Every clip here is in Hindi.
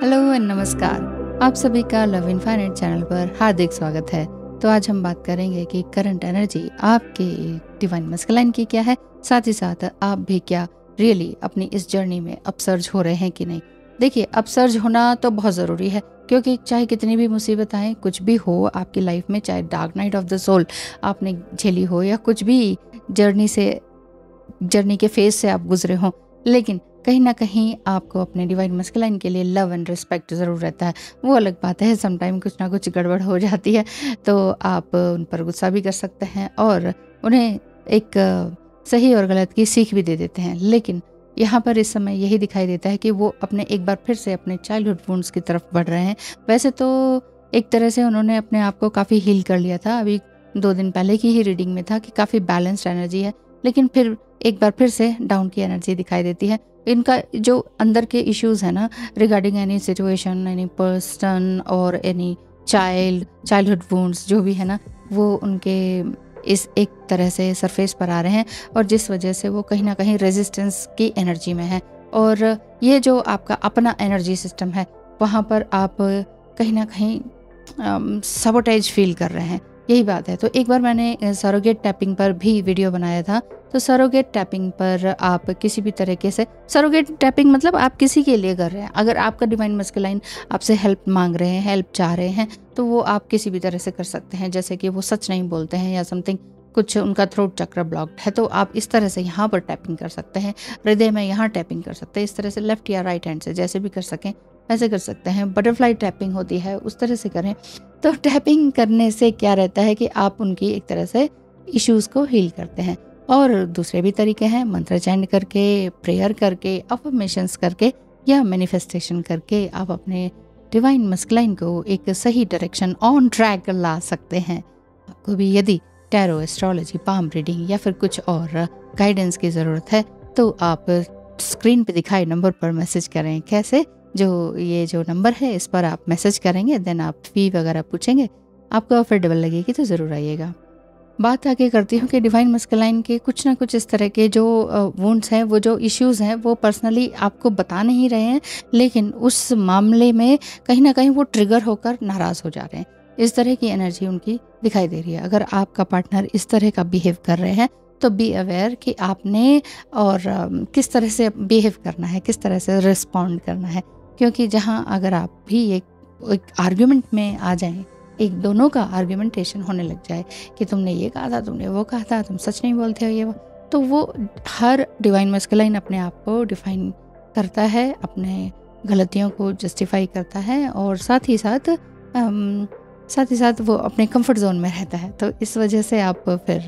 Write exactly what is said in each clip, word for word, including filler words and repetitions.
हेलो एंड नमस्कार। आप सभी का लव इनफाइनाइट चैनल पर हार्दिक स्वागत है। तो आज हम बात करेंगे कि करंट एनर्जी आपके डिवाइन मस्कुलाइन की क्या है, साथ ही साथ आप भी क्या रियली अपनी इस जर्नी में अपसर्ज हो रहे हैं कि नहीं। देखिए, अपसर्ज होना तो बहुत ज़रूरी है, क्योंकि चाहे कितनी भी मुसीबत आए, कुछ भी हो आपकी लाइफ में, चाहे dark night of the soul आपने झेली हो या कुछ भी जर्नी से जर्नी के फेज से आप गुजरे हों, लेकिन कहीं ना कहीं आपको अपने डिवाइन मस्कुलाइन के लिए लव एंड रिस्पेक्ट ज़रूर रहता है। वो अलग बात है, समटाइम कुछ ना कुछ गड़बड़ हो जाती है तो आप उन पर गुस्सा भी कर सकते हैं और उन्हें एक सही और गलत की सीख भी दे देते हैं। लेकिन यहाँ पर इस समय यही दिखाई देता है कि वो अपने एक बार फिर से अपने चाइल्डहुड वुंड्स की तरफ बढ़ रहे हैं। वैसे तो एक तरह से उन्होंने अपने आप को काफ़ी हील कर लिया था, अभी दो दिन पहले की ही रीडिंग में था कि काफ़ी बैलेंस्ड एनर्जी है, लेकिन फिर एक बार फिर से डाउन की एनर्जी दिखाई देती है। इनका जो अंदर के इश्यूज़ है ना, regarding any situation, any person और एनी चाइल्ड चाइल्डहुड वुंड्स जो भी है ना, वो उनके इस एक तरह से सरफेस पर आ रहे हैं और जिस वजह से वो कहीं ना कहीं रेजिस्टेंस की एनर्जी में है। और ये जो आपका अपना एनर्जी सिस्टम है, वहाँ पर आप कहीं ना कहीं सबोटेज फील कर रहे हैं, यही बात है। तो एक बार मैंने सरोगेट टैपिंग पर भी वीडियो बनाया था। तो सरोगेट टैपिंग पर आप किसी भी तरीके से, सरोगेट टैपिंग मतलब आप किसी के लिए कर रहे हैं। अगर आपका डिवाइन मस्कुलाइन आपसे हेल्प मांग रहे हैं, हेल्प चाह रहे हैं, तो वो आप किसी भी तरह से कर सकते हैं। जैसे कि वो सच नहीं बोलते हैं या समथिंग, कुछ उनका थ्रोट चक्र ब्लॉक्ड है, तो आप इस तरह से यहाँ पर टैपिंग कर सकते हैं, हृदय में यहाँ टैपिंग कर सकते हैं, इस तरह से लेफ्ट या राइट हैंड से जैसे भी कर सकें ऐसे कर सकते हैं। बटरफ्लाई टैपिंग होती है, उस तरह से करें। तो टैपिंग करने से क्या रहता है कि आप उनकी एक तरह से इश्यूज़ को हील करते हैं। और दूसरे भी तरीके हैं, मंत्र चैंट करके, प्रेयर करके, अफर्मेशंस करके या मैनिफेस्टेशन करके आप अपने डिवाइन मस्कुलाइन को एक सही डायरेक्शन ऑन ट्रैक ला सकते हैं। आपको भी यदि टैरो, एस्ट्रोलॉजी, पाम रीडिंग या फिर कुछ और गाइडेंस की ज़रूरत है तो आप स्क्रीन पे दिखाए नंबर पर मैसेज करें। कैसे? जो ये जो नंबर है इस पर आप मैसेज करेंगे, देन आप फ़ी वगैरह पूछेंगे, आपको अफोर्डेबल लगेगी तो ज़रूर आइएगा। बात आगे करती हूँ कि डिवाइन मस्कुलाइन के कुछ ना कुछ इस तरह के जो वुंड्स हैं, वो जो इश्यूज़ हैं, वो पर्सनली आपको बता नहीं रहे हैं, लेकिन उस मामले में कहीं ना कहीं वो ट्रिगर होकर नाराज़ हो जा रहे हैं। इस तरह की एनर्जी उनकी दिखाई दे रही है। अगर आपका पार्टनर इस तरह का बिहेव कर रहे हैं तो बी अवेयर कि आपने और किस तरह से बिहेव करना है, किस तरह से रिस्पॉन्ड करना है। क्योंकि जहाँ अगर आप भी एक, एक आर्ग्यूमेंट में आ जाएं, एक दोनों का आर्ग्यूमेंटेशन होने लग जाए कि तुमने ये कहा था, तुमने वो कहा था, तुम सच नहीं बोलते हो, ये वो, तो वो हर डिवाइन मस्कुलाइन अपने आप को डिफाइन करता है, अपने गलतियों को जस्टिफाई करता है और साथ ही साथ अम, साथ ही साथ वो अपने कंफर्ट जोन में रहता है। तो इस वजह से आप फिर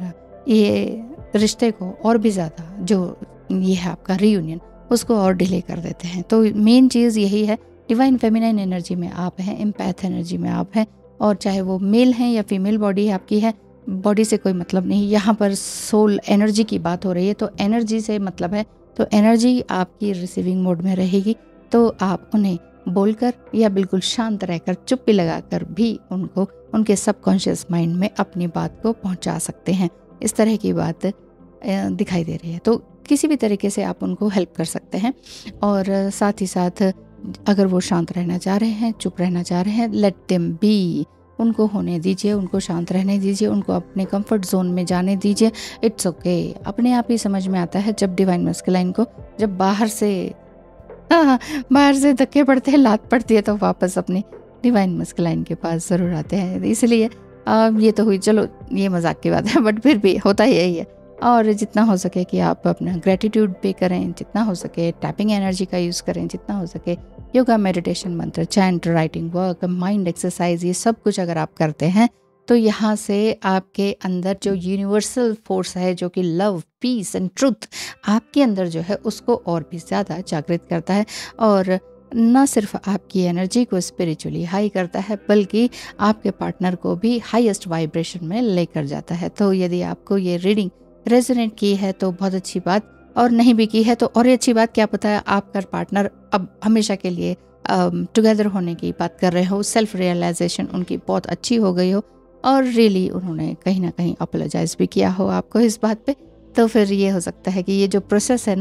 ये रिश्ते को और भी ज़्यादा, जो ये है आपका रीयूनियन, उसको और डिले कर देते हैं। तो मेन चीज़ यही है, डिवाइन फेमिनाइन एनर्जी में आप हैं, एम्पैथ एनर्जी में आप हैं, और चाहे वो मेल हैं या फीमेल बॉडी आपकी है, बॉडी से कोई मतलब नहीं। यहाँ पर सोल एनर्जी की बात हो रही है, तो एनर्जी से मतलब है। तो एनर्जी आपकी रिसीविंग मोड में रहेगी, तो आप उन्हें बोलकर या बिल्कुल शांत रहकर, चुप्पी लगाकर भी उनको उनके सबकॉन्शियस माइंड में अपनी बात को पहुँचा सकते हैं। इस तरह की बात दिखाई दे रही है। तो किसी भी तरीके से आप उनको हेल्प कर सकते हैं। और साथ ही साथ अगर वो शांत रहना चाह रहे हैं, चुप रहना चाह रहे हैं, लेट देम बी, उनको होने दीजिए, उनको शांत रहने दीजिए, उनको अपने कंफर्ट जोन में जाने दीजिए। It's okay. अपने आप ही समझ में आता है जब डिवाइन मस्कुलाइन को, जब बाहर से हाँ बाहर से धक्के पड़ते हैं, लात पड़ती है, तो वापस अपनी डिवाइन मस्कुलाइन के पास ज़रूर आते हैं। इसलिए ये तो हुई, चलो ये मजाक की बात है, बट फिर भी होता ही यही है। और जितना हो सके कि आप अपना ग्रेटिट्यूड पे करें, जितना हो सके टैपिंग एनर्जी का यूज़ करें, जितना हो सके योगा, मेडिटेशन, मंत्र chant, writing work, mind exercise, ये सब कुछ अगर आप करते हैं तो यहाँ से आपके अंदर जो यूनिवर्सल फोर्स है, जो कि लव, पीस एंड ट्रुथ आपके अंदर जो है, उसको और भी ज़्यादा जागृत करता है। और न सिर्फ आपकी एनर्जी को स्पिरिचुअली हाई करता है, बल्कि आपके पार्टनर को भी हाईएस्ट वाइब्रेशन में लेकर जाता है। तो यदि आपको ये रीडिंग रेजोनेट की है तो बहुत अच्छी बात, और नहीं भी की है तो और अच्छी बात। क्या पता है आपका पार्टनर अब हमेशा के लिए टुगेदर होने की बात कर रहे हो, सेल्फ रियलाइजेशन उनकी बहुत अच्छी हो गई हो और रियली उन्होंने कहीं ना कहीं अपोलोजाइज भी किया हो आपको इस बात पे। तो फिर ये हो सकता है कि ये जो प्रोसेस है ना,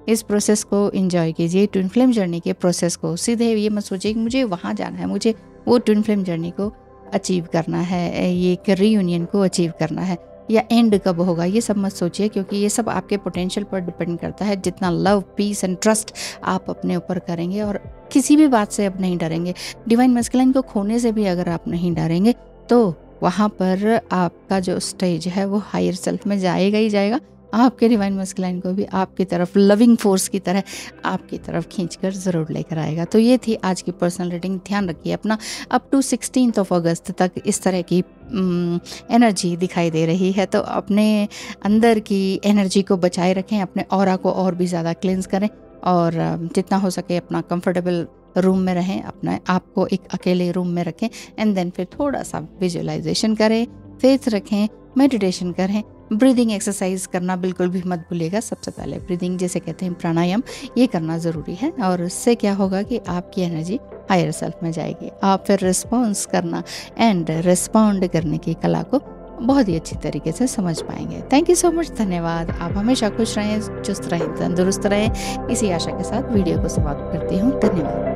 इस प्रोसेस को एंजॉय कीजिए, ट्विन फ्लेम जर्नी के प्रोसेस को। सीधे ये मत सोचिए कि मुझे वहाँ जाना है, मुझे वो ट्विन फ्लेम जर्नी को अचीव करना है, ये एक रीयूनियन को अचीव करना है, या एंड कब होगा, ये सब मत सोचिए, क्योंकि ये सब आपके पोटेंशियल पर डिपेंड करता है। जितना लव, पीस एंड ट्रस्ट आप अपने ऊपर करेंगे और किसी भी बात से अब नहीं डरेंगे, डिवाइन मैस्कुलाइन को खोने से भी अगर आप नहीं डरेंगे, तो वहाँ पर आपका जो स्टेज है वो हायर सेल्फ में जाएगा ही जाएगा। आपके डिवाइन मैस्कुलाइन को भी आपकी तरफ लविंग फोर्स की तरह आपकी तरफ खींचकर ज़रूर लेकर आएगा। तो ये थी आज की पर्सनल रीडिंग। ध्यान रखिए अपना, up to sixteen of August तक इस तरह की एनर्जी दिखाई दे रही है, तो अपने अंदर की एनर्जी को बचाए रखें, अपने ऑरा को और भी ज़्यादा क्लेंस करें, और जितना हो सके अपना कंफर्टेबल रूम में रहें, अपना आपको एक अकेले रूम में रखें, एंड देन फिर थोड़ा सा विजुअलाइजेशन करें, फेथ रखें, मेडिटेशन करें, ब्रीदिंग एक्सरसाइज करना बिल्कुल भी मत भूलिएगा। सबसे पहले ब्रीदिंग, जैसे कहते हैं प्राणायाम, ये करना ज़रूरी है, और इससे क्या होगा कि आपकी एनर्जी हायर सेल्फ में जाएगी। आप फिर रिस्पॉन्स करना एंड रिस्पॉन्ड करने की कला को बहुत ही अच्छी तरीके से समझ पाएंगे। थैंक यू सो मच, धन्यवाद। आप हमेशा खुश रहें, चुस्त रहें, तंदुरुस्त रहें। इसी आशा के साथ वीडियो को समाप्त करती हूँ। धन्यवाद।